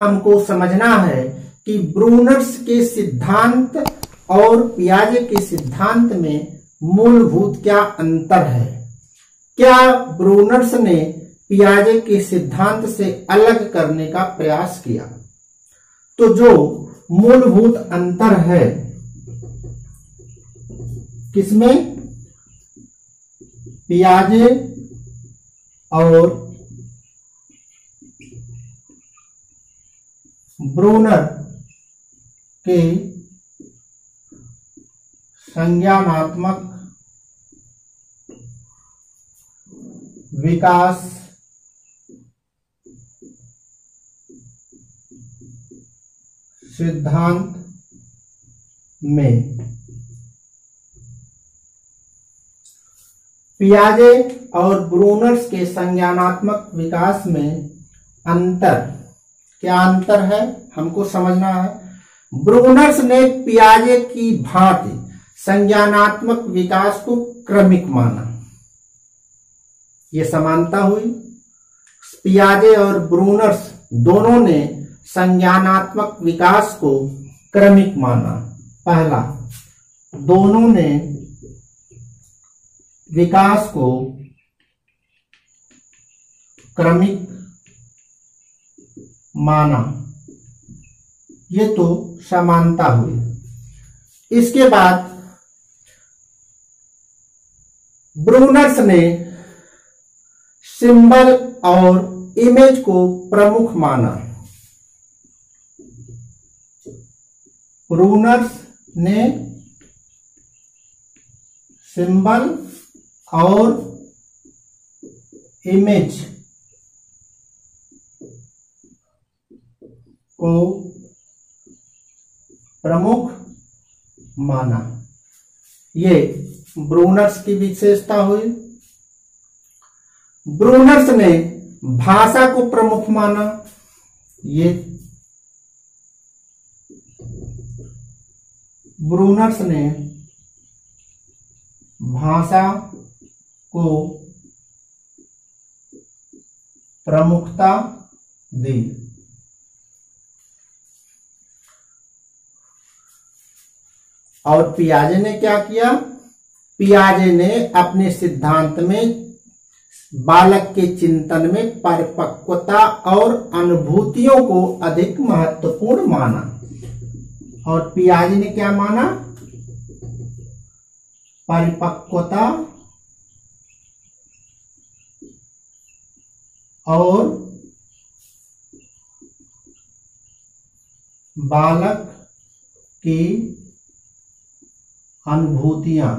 हमको समझना है कि ब्रूनर्स के सिद्धांत और पियाजे के सिद्धांत में मूलभूत क्या अंतर है। क्या ब्रूनर्स ने पियाजे के सिद्धांत से अलग करने का प्रयास किया? तो जो मूलभूत अंतर है किसमें, पियाजे और ब्रूनर के संज्ञानात्मक विकास सिद्धांत में पियाजे और ब्रूनर्स के संज्ञानात्मक विकास में अंतर, क्या अंतर है हमको समझना है। ब्रूनर्स ने पियाजे की भांति संज्ञानात्मक विकास को क्रमिक माना, ये समानता हुई। पियाजे और ब्रूनर्स दोनों ने संज्ञानात्मक विकास को क्रमिक माना। पहला, दोनों ने विकास को क्रमिक माना, ये तो समानता हुई। इसके बाद ब्रूनर्स ने सिंबल और इमेज को प्रमुख माना। ब्रूनर्स ने सिंबल और इमेज को प्रमुख माना, ये ब्रूनर्स की विशेषता हुई। ब्रूनर्स ने भाषा को प्रमुख माना, ये ब्रूनर्स ने भाषा को प्रमुखता दी। और पियाजे ने क्या किया? पियाजे ने अपने सिद्धांत में बालक के चिंतन में परिपक्वता और अनुभूतियों को अधिक महत्वपूर्ण माना। और पियाजे ने क्या माना? परिपक्वता और बालक की अनुभूतियां,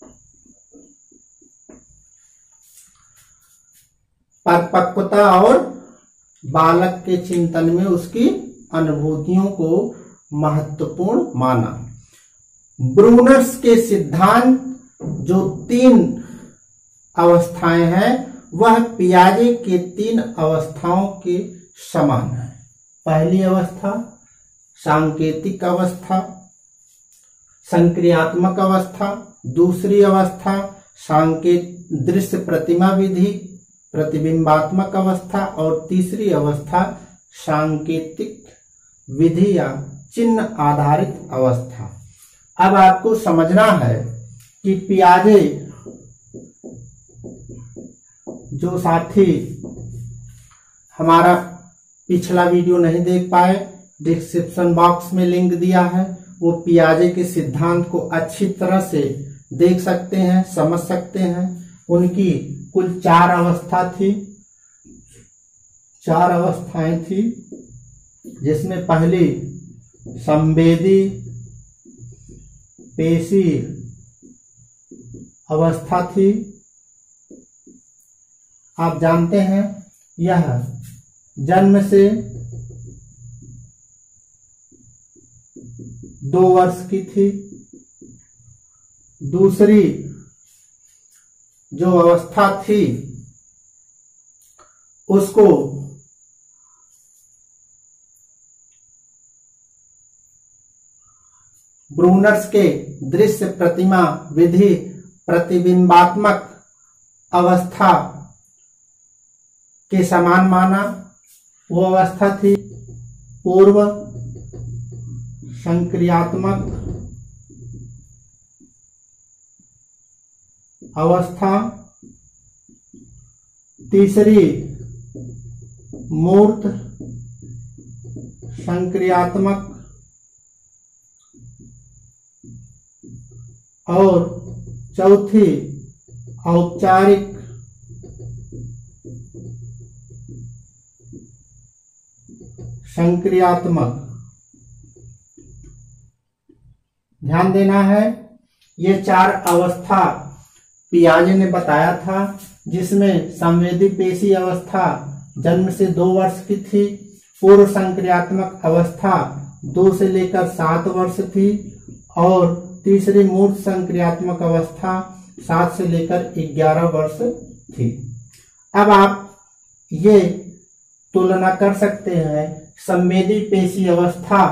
परिपक्वता और बालक के चिंतन में उसकी अनुभूतियों को महत्वपूर्ण माना। ब्रूनर्स के सिद्धांत जो 3 अवस्थाएं हैं वह पियाजे के 3 अवस्थाओं के समान है। पहली अवस्था सांकेतिक अवस्था, संक्रियात्मक अवस्था। दूसरी अवस्था दृश्य प्रतिमा विधि, प्रतिबिंबात्मक अवस्था। और तीसरी अवस्था सांकेतिक विधि या चिन्ह आधारित अवस्था। अब आपको समझना है कि पियाजे, जो साथी हमारा पिछला वीडियो नहीं देख पाए, डिस्क्रिप्शन बॉक्स में लिंक दिया है, वो पियाजे के सिद्धांत को अच्छी तरह से देख सकते हैं, समझ सकते हैं। उनकी कुल 4 अवस्था थी, 4 अवस्थाएं थी, जिसमें पहली संवेदी पेशी अवस्था थी। आप जानते हैं यह जन्म से 2 वर्ष की थी। दूसरी जो अवस्था थी उसको ब्रूनर्स के दृश्य प्रतिमा विधि प्रतिबिंबात्मक अवस्था के समान माना। वो अवस्था थी पूर्व संक्रियात्मक अवस्था, तीसरी मूर्त संक्रियात्मक और चौथी औपचारिक संक्रियात्मक। ध्यान देना है, ये 4 अवस्था पियाजे ने बताया था, जिसमें संवेदी पेशी अवस्था जन्म से 2 वर्ष की थी, पूर्व संक्रियात्मक अवस्था 2 से लेकर 7 वर्ष थी और तीसरी मूर्त संक्रियात्मक अवस्था 7 से लेकर 11 वर्ष थी। अब आप ये तुलना कर सकते हैं, संवेदी पेशी अवस्था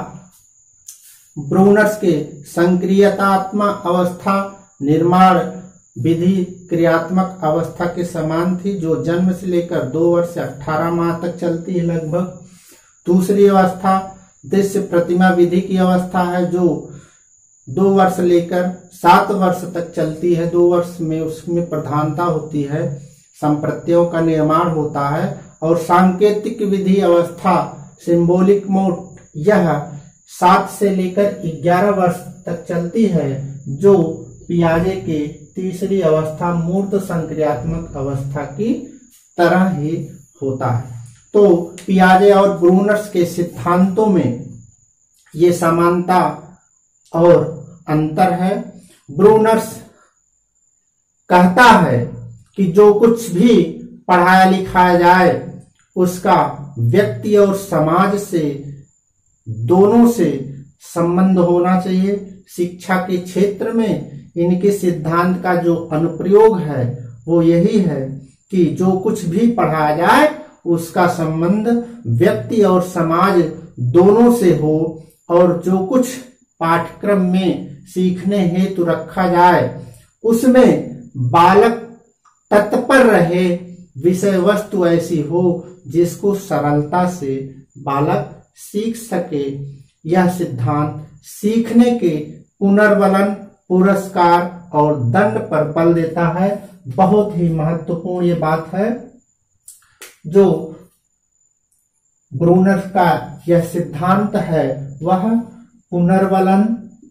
ब्रूनर्स के संक्रियतात्मक अवस्था निर्माण विधि क्रियात्मक अवस्था के समान थी, जो जन्म से लेकर 2 वर्ष से 18 माह तक चलती है लगभग। दूसरी अवस्था दृश्य प्रतिमा विधि की अवस्था है, जो 2 वर्ष लेकर 7 वर्ष तक चलती है। 2 वर्ष में उसमें प्रधानता होती है, संप्रत्ययों का निर्माण होता है। और सांकेतिक विधि अवस्था सिंबॉलिक मोड, यह 7 से लेकर 11 वर्ष तक चलती है, जो पियाजे के तीसरी अवस्था मूर्त संक्रियात्मक अवस्था की तरह ही होता है। तो पियाजे और ब्रूनर्स के सिद्धांतों में ये समानता और अंतर है। ब्रूनर्स कहता है कि जो कुछ भी पढ़ाया लिखाया जाए उसका व्यक्ति और समाज से दोनों से संबंध होना चाहिए। शिक्षा के क्षेत्र में इनके सिद्धांत का जो अनुप्रयोग है वो यही है कि जो कुछ भी पढ़ाया जाए उसका संबंध व्यक्ति और समाज दोनों से हो, और जो कुछ पाठ्यक्रम में सीखने हेतु रखा जाए उसमें बालक तत्पर रहे, विषय वस्तु ऐसी हो जिसको सरलता से बालक सीख सके। यह सिद्धांत सीखने के पुनर्बलन, पुरस्कार और दंड पर बल देता है। बहुत ही महत्वपूर्ण ये बात है। जो ब्रूनर का यह सिद्धांत है वह पुनर्बलन,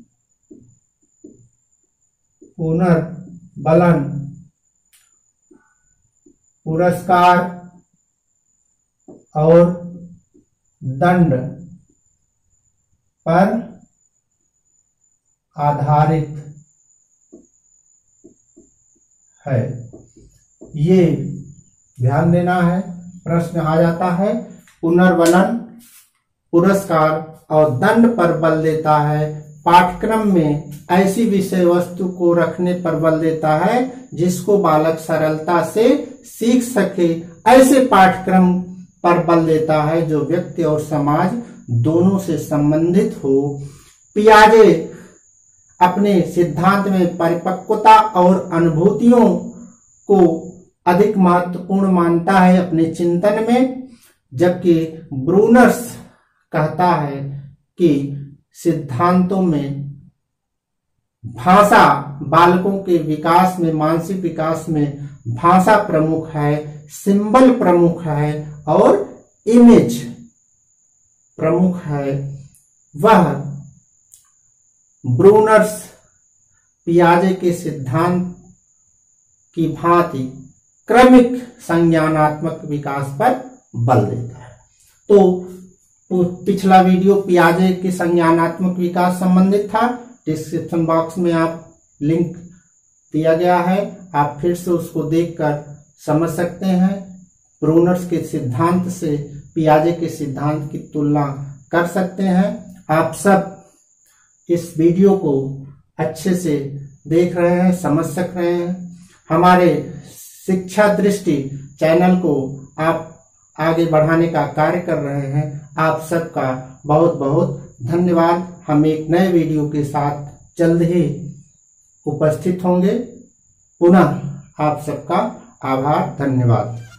पुरस्कार और दंड पर आधारित है। ये ध्यान देना है, प्रश्न आ जाता है। पुनर्बलन, पुरस्कार और दंड पर बल देता है। पाठ्यक्रम में ऐसी विषय वस्तु को रखने पर बल देता है जिसको बालक सरलता से सीख सके। ऐसे पाठ्यक्रम पर बल देता है जो व्यक्ति और समाज दोनों से संबंधित हो। पियाजे अपने सिद्धांत में परिपक्वता और अनुभूतियों को अधिक महत्वपूर्ण मानता है अपने चिंतन में, जबकि ब्रूनर्स कहता है कि सिद्धांतों में भाषा, बालकों के विकास में, मानसिक विकास में भाषा प्रमुख है, सिंबल प्रमुख है और इमेज प्रमुख है। वह ब्रूनर्स पियाजे के सिद्धांत की भांति क्रमिक संज्ञानात्मक विकास पर बल देता है। तो पिछला वीडियो पियाजे के संज्ञानात्मक विकास संबंधित था। डिस्क्रिप्शन बॉक्स में आप लिंक दिया गया है, आप फिर से उसको देखकर समझ सकते हैं। ब्रूनर्स के सिद्धांत से पियाजे के सिद्धांत की तुलना कर सकते हैं। आप सब इस वीडियो को अच्छे से देख रहे हैं, समझ सक रहे हैं। हमारे शिक्षा दृष्टि चैनल को आप आगे बढ़ाने का कार्य कर रहे हैं। आप सबका बहुत बहुत धन्यवाद। हम एक नए वीडियो के साथ जल्द ही उपस्थित होंगे। पुनः आप सबका आभार, धन्यवाद।